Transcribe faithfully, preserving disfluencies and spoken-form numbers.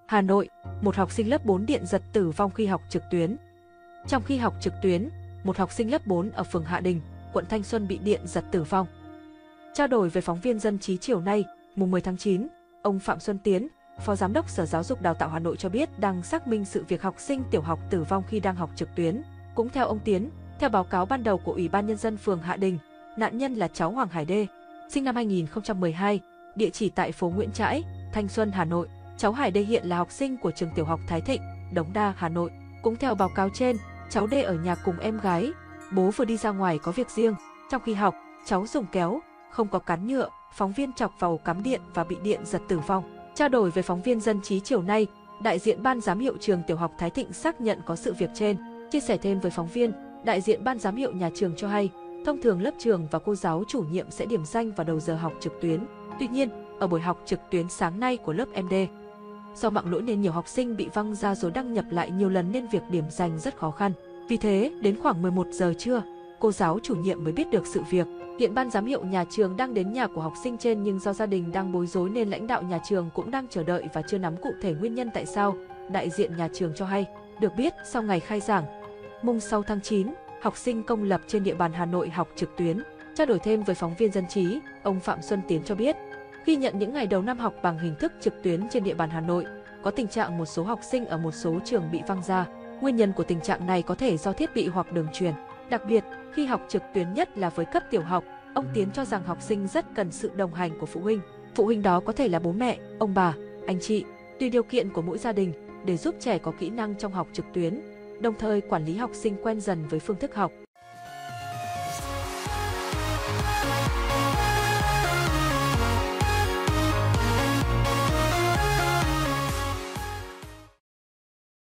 Hà Nội, một học sinh lớp bốn điện giật tử vong khi học trực tuyến. Trong khi học trực tuyến, một học sinh lớp bốn ở phường Hạ Đình, quận Thanh Xuân bị điện giật tử vong. Trao đổi với phóng viên Dân trí chiều nay, mùng mười tháng chín, ông Phạm Xuân Tiến, Phó Giám đốc Sở Giáo dục Đào tạo Hà Nội cho biết đang xác minh sự việc học sinh tiểu học tử vong khi đang học trực tuyến. Cũng theo ông Tiến, theo báo cáo ban đầu của Ủy ban Nhân dân phường Hạ Đình, nạn nhân là cháu Hoàng Hải Đê, sinh năm hai nghìn không trăm mười hai, địa chỉ tại phố Nguyễn Trãi, Thanh Xuân, Hà Nội. Cháu Hải Đê hiện là học sinh của trường tiểu học Thái Thịnh, Đống Đa, Hà Nội. Cũng theo báo cáo trên, cháu Đê ở nhà cùng em gái, bố vừa đi ra ngoài có việc riêng. Trong khi học, cháu dùng kéo, không có cán nhựa, phóng viên chọc vào cắm điện và bị điện giật tử vong. Trao đổi với phóng viên Dân trí chiều nay, đại diện ban giám hiệu trường tiểu học Thái Thịnh xác nhận có sự việc trên. Chia sẻ thêm với phóng viên, đại diện ban giám hiệu nhà trường cho hay, thông thường lớp trường và cô giáo chủ nhiệm sẽ điểm danh vào đầu giờ học trực tuyến. Tuy nhiên, ở buổi học trực tuyến sáng nay của lớp em D, do mạng lỗi nên nhiều học sinh bị văng ra rồi đăng nhập lại nhiều lần nên việc điểm danh rất khó khăn. Vì thế, đến khoảng mười một giờ trưa, cô giáo chủ nhiệm mới biết được sự việc. Hiện ban giám hiệu nhà trường đang đến nhà của học sinh trên nhưng do gia đình đang bối rối nên lãnh đạo nhà trường cũng đang chờ đợi và chưa nắm cụ thể nguyên nhân tại sao. Đại diện nhà trường cho hay, được biết sau ngày khai giảng, mùng sáu tháng chín, học sinh công lập trên địa bàn Hà Nội học trực tuyến. Trao đổi thêm với phóng viên Dân trí, ông Phạm Xuân Tiến cho biết, ghi nhận những ngày đầu năm học bằng hình thức trực tuyến trên địa bàn Hà Nội, có tình trạng một số học sinh ở một số trường bị văng ra. Nguyên nhân của tình trạng này có thể do thiết bị hoặc đường truyền. Đặc biệt, khi học trực tuyến nhất là với cấp tiểu học, ông Tiến cho rằng học sinh rất cần sự đồng hành của phụ huynh. Phụ huynh đó có thể là bố mẹ, ông bà, anh chị, tùy điều kiện của mỗi gia đình để giúp trẻ có kỹ năng trong học trực tuyến, đồng thời quản lý học sinh quen dần với phương thức học.